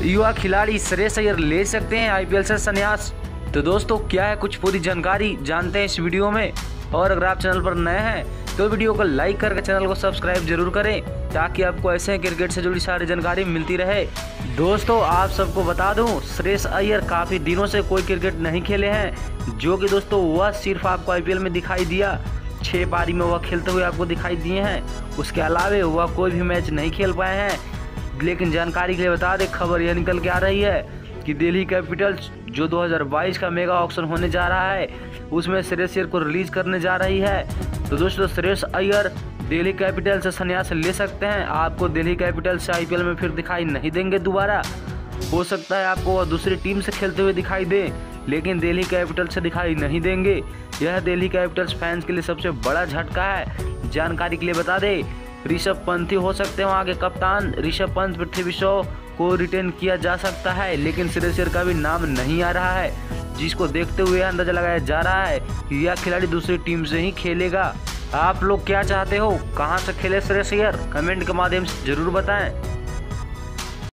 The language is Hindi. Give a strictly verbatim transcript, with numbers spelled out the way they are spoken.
युवा खिलाड़ी श्रेयस अय्यर ले सकते हैं आईपीएल से संन्यास। तो दोस्तों क्या है कुछ पूरी जानकारी जानते हैं इस वीडियो में। और अगर आप चैनल पर नए हैं तो वीडियो को लाइक करके चैनल को सब्सक्राइब जरूर करें ताकि आपको ऐसे क्रिकेट से जुड़ी सारी जानकारी मिलती रहे। दोस्तों आप सबको बता दूं, श्रेयस अय्यर काफ़ी दिनों से कोई क्रिकेट नहीं खेले हैं, जो कि दोस्तों वह सिर्फ आपको आईपीएल में दिखाई दिया। छः पारी में वह खेलते हुए आपको दिखाई दिए हैं, उसके अलावा वह कोई भी मैच नहीं खेल पाए हैं। लेकिन जानकारी के लिए बता दें, खबर यह निकल के आ रही है कि दिल्ली कैपिटल्स जो दो हज़ार बाईस का मेगा ऑक्शन होने जा रहा है उसमें श्रेयस अय्यर को रिलीज करने जा रही है। तो दोस्तों श्रेयस अय्यर दिल्ली कैपिटल से संन्यास ले सकते हैं। आपको दिल्ली कैपिटल से आईपीएल में फिर दिखाई नहीं देंगे दोबारा। हो सकता है आपको वह दूसरी टीम से खेलते हुए दिखाई दे, लेकिन दिल्ली कैपिटल से दिखाई नहीं देंगे। यह दिल्ली कैपिटल्स फैंस के लिए सबसे बड़ा झटका है। जानकारी के लिए बता दें, ऋषभ पंत ही हो सकते हैं वहाँ के कप्तान। ऋषभ पंत, पृथ्वी शॉ को रिटेन किया जा सकता है, लेकिन श्रेयस अय्यर का भी नाम नहीं आ रहा है, जिसको देखते हुए अंदाजा लगाया जा रहा है कि यह खिलाड़ी दूसरी टीम से ही खेलेगा। आप लोग क्या चाहते हो, कहां से खेले श्रेयस अय्यर? कमेंट के माध्यम से जरूर बताएं।